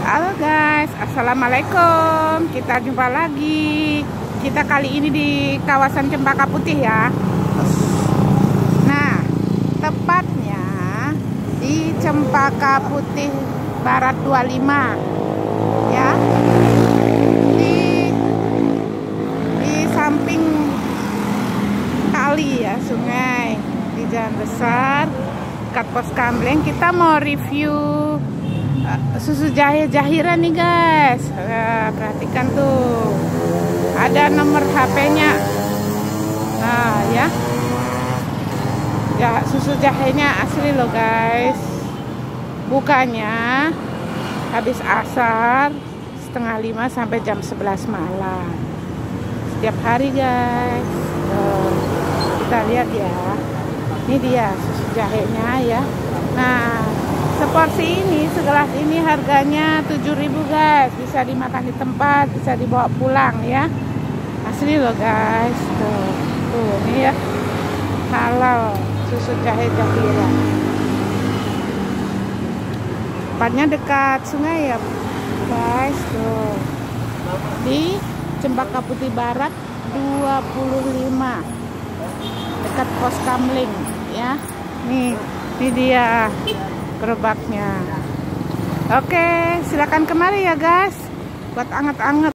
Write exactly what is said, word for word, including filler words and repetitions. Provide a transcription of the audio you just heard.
Halo guys, assalamualaikum. Kita jumpa lagi. Kita kali ini di kawasan Cempaka Putih ya. Nah, tepatnya di Cempaka Putih Barat dua puluh lima ya. Di di samping kali ya, sungai, di jalan besar dekat Pos Kamleng. Kita mau review susu jahe Zahira nih guys. Nah, perhatikan tuh, ada nomor H P-nya. Nah ya, ya susu jahenya asli loh guys. Bukanya habis asar setengah lima sampai jam sebelas malam setiap hari guys. Tuh, kita lihat ya, ini dia susu jahenya ya. Nah, seporsi ini, segelas ini harganya tujuh ribu guys. Bisa dimakan di tempat, bisa dibawa pulang ya. Asli loh guys. Tuh, tuh ini ya, halal susu jahe Zahira. Tempatnya dekat sungai ya guys. Tuh, di Cempaka Putih Barat dua puluh lima, dekat Pos Kamleng ya. Nih, ini dia gerobaknya. Oke, silakan kemari ya guys, buat anget-anget.